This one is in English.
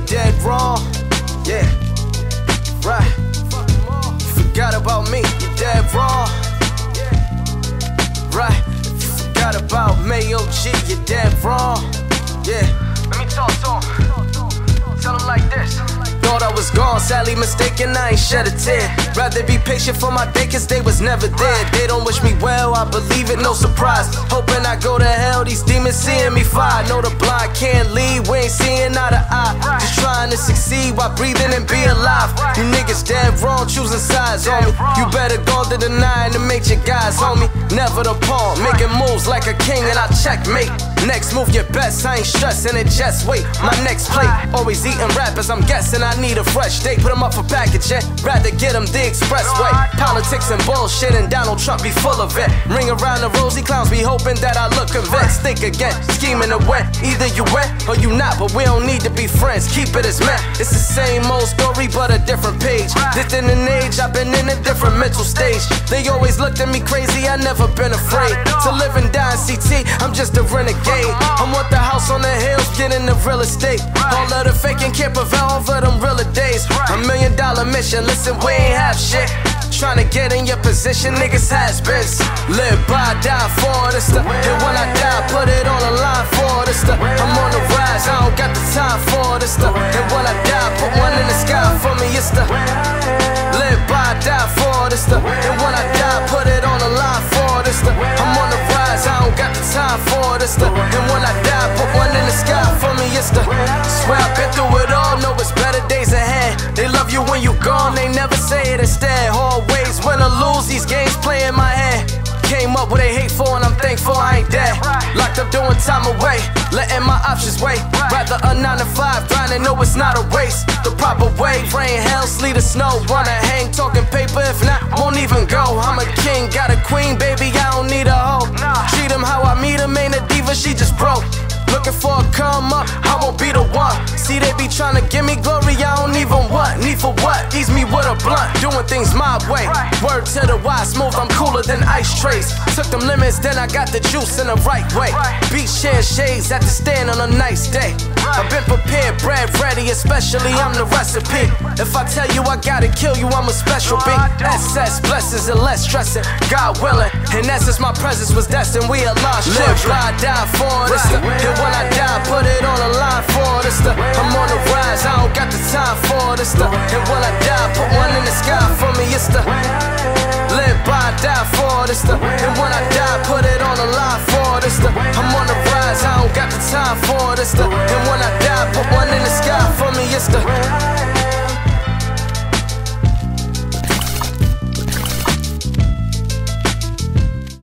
you're dead wrong. Yeah, right. You forgot about me, you're dead wrong. Right. You forgot about Mayo G, you're dead wrong. Yeah. Let me talk to him. Tell him like this. Thought I was gone, sadly mistaken, I ain't shed a tear. Rather be patient for my day, cause they was never there. They don't wish me well, I believe it, no surprise. Hoping I go to hell, these demons seeing me fire. Know the blind can't lead, we ain't seeing eye to eye. Just trying to succeed while breathing and be alive. You niggas dead wrong, choosing sides on me. You better go to the 9 and make your guys on me. Never the pawn, making moves like a king and I checkmate. Next move your best, I ain't stressing it, just wait. My next plate, always eating rappers, I'm guessing I need a fresh date. Put them up for packaging, rather get them the expressway. Politics and bullshit and Donald Trump be full of it. Ring around the rosy clowns be hoping that I look convinced. Think again, scheming to win. Either you win or you not, but we don't need to be friends. Keep it as men. It's the same old story but a different page. Distant in age, I've been in a different mental stage. They always looked at me crazy, I never been afraid to live and die in CT, I'm just a renegade. I want the house on the hills, get into real estate. All of the faking can't prevail over them realer days. $1 million mission, listen, we ain't have shit. Tryna get in your position, niggas has-beens. Live by, die for this stuff. And when I die, put it on the line for this stuff. I'm on the rise, I don't got the time for this stuff. And when I die, put one in the sky for me, it's the live by, die for this stuff. And when I die, put it on the line for this stuff. I'm on the rise, I don't got the time for this stuff. And when I die, put one in the sky for me, it's the swear I've been through it all, know it's better days ahead. They love you when you gone, they never say it instead. Always win or lose, these games play in my head. Came up with a hateful and I'm thankful I ain't dead. Locked up doing time away, letting my options wait. Rather a 9 to 5 grinding, know it's not a race. The proper way, rain, hail, sleet or snow. Wanna hang, talking paper, if not, won't even go. I'm a king, got a queen, baby, I don't need a hoe. Treat him how I meet him, ain't a diva, she just broke. Looking for a come up, I won't be the one. See they be trying to give me glory, I don't even want. Need for what? Ease me with a blunt, doing things my way. Word to the wise, smooth, I'm cooler than ice trays. Took them limits, then I got the juice in the right way. Beach chair shades at the stand on a nice day. I've been prepared, bread ready, especially I'm the recipe. If I tell you I gotta kill you, I'm a special being. SS blessings and less stressing, God willing. In essence, my presence was destined, we are lost. Live, ride, die for this stuff. And when I die, put it on the line for this stuff. I'm on the rise, I don't got the time for this stuff. And when I die, put one in the sky for me, it's the live, by, die for this stuff. And when I die, put it on the line for this stuff. I'm on the rise, I don't got the time for this stuff. And when I die, put one